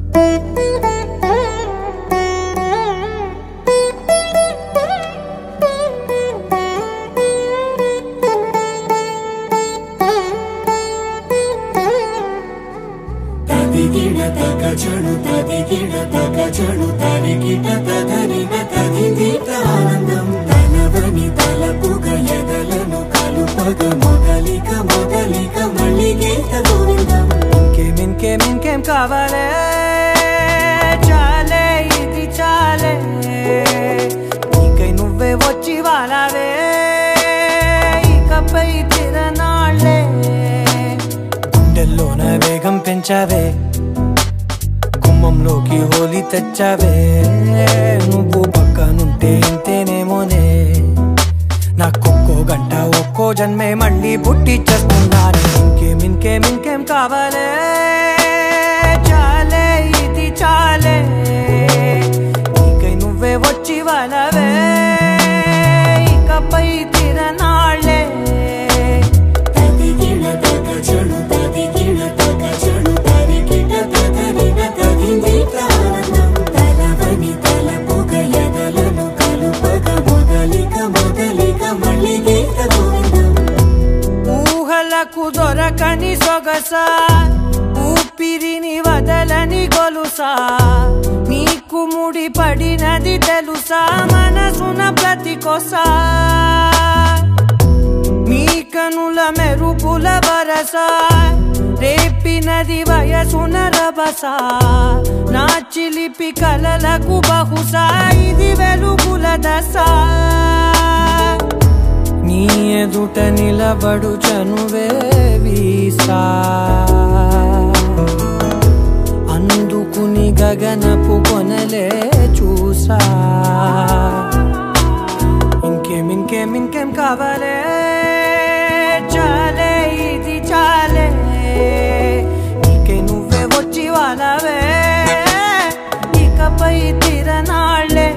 ఇంకేం కావాలే చాలే ఇది చాలే నీకై నువ్వే వచ్చి వాలావే ఇకపై తిరనాళ్ళే గుండెల్లోన వేగం పెంచావే గుమ్మంలోకి హోలీ తెచ్చావే నువ్వు పక్కనుంటే ఇంతేనేమోనే నాకొక్కో గంట ఒక్కో జన్మే మళ్ళీ పుట్టి చేస్తున్నాను ఇంకేం కావాలే చాలే ఇది చాలే నీకై నువ్వే వచ్చి వాలవే ఇకపై తిరనాళ్ళే ఊహలకు దొరకని సొగసా ఊపిరిని వదలని గొలుసా నీకు ముడి పడినది తెలుసా మనసున ప్రతి కొసా మీ కనుల మెరుపుల వరస రేపినది వయసున రభస నా చిలిపి కలలకు బహుశా ఇది వెలుగుల దశ నీ ఎదుట నిలబడు చనువే వీసా అందుకుని గగనపు కొనలే చూసా ఇంకేం కావాలే చాలే ఇది చాలే నీకై నువ్వే వచ్చి వాలవే ఇకపై తిరనాళ్ళే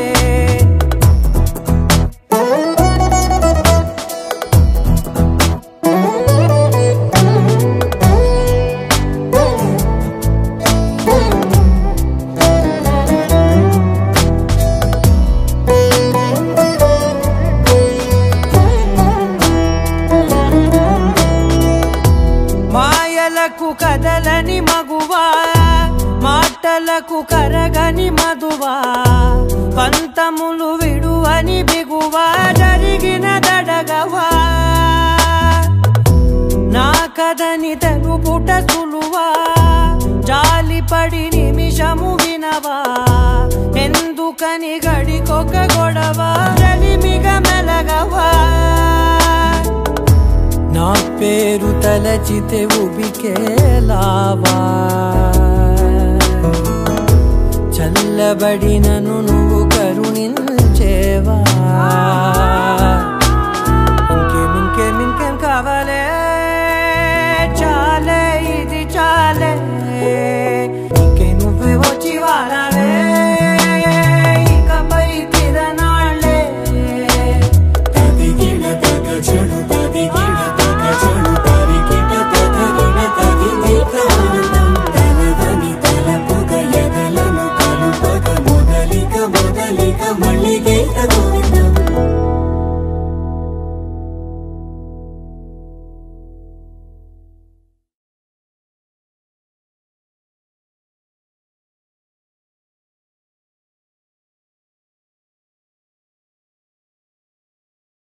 కదలని మగువా మాటలకు కరగని మధువా పంతములు విడువని బిగువా జరిగిన దడగవా నా కథని తెలుపుట సులువా జాలిపడి నిమిషము వినవా ఎందుకని గడికొక గొడవ రలిమిగ మెలగవా నా పేరు తలచితే ఉబికేలావా చల్లబడినను నువ్వు కరుణించేవా